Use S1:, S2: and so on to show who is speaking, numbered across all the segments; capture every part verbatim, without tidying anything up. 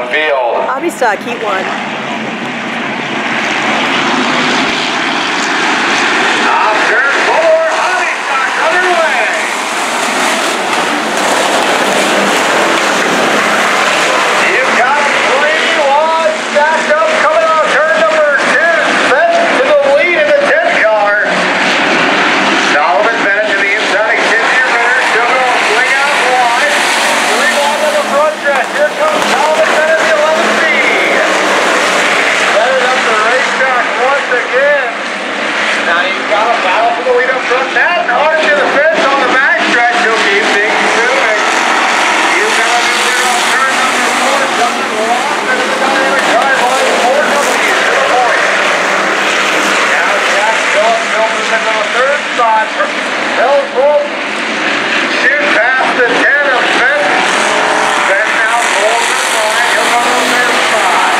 S1: field.
S2: Hobby stock, heat one.
S1: Off turn four, hobby stock underway. You've got three one stacked up coming on turn number two. Set to the lead in the tenth car. Solomon Bennett to the inside exterior runner. She'll go swing out wide. Three wide on the front stretch. Here comes Solomon Bennett, the eleven speed. Bennett up the racetrack once again. Now you've got a battle for the lead up front. That and hard to the fence on the back stretch. He'll keep things moving. You've got a new leader on turn number four. Justin Lawson in the dynamic drive line. Four W to the point. Now Jack Phillips Phillips on the third spot. Phillips will shoot past the ten of Fenton. Fenton now pulls the line. He'll go to the third spot.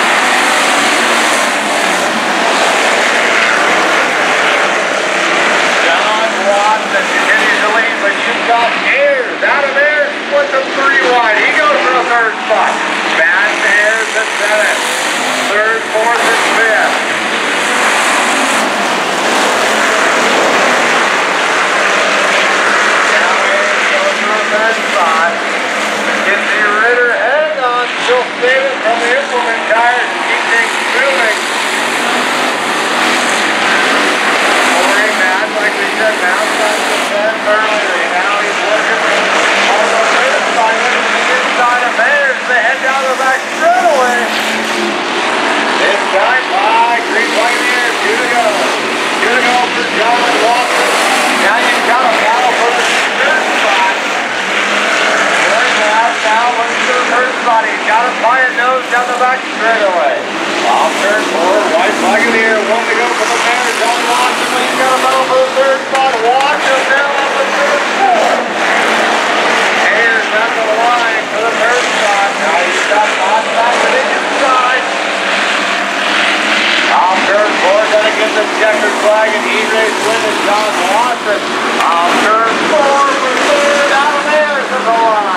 S1: Watson continues to lead, but you've got Ayers out of there, split them three wide. He goes for the third spot. Back to Ayers at seventh. Third, fourth, and fifth. Now Ayers goes for the third spot. Kinsey Ritter heading on, still saving from the implement tires to keep things moving. Like we said, bounced on the fence earlier. Now he's looking on the fifth side, looking to the inside of Ayers. They head down the back straightaway. This time by green flag in the air. Two to go. Two to go for John Watson. Now you've got a battle for the third spot. Going out now, looking to the third spot. He's got a flying nose down the back straightaway. Off turn four, white flag in the air. One to go for the mayor, John Watson. He's got a battle for the third spot. Watson down on the third spot. Ayers on the line for the third spot. Now he's got Moss back to the inside. Off turn four, gonna get the checkered flag and E-race win is John Watson. Off turn four for third, out of Ayers on the line.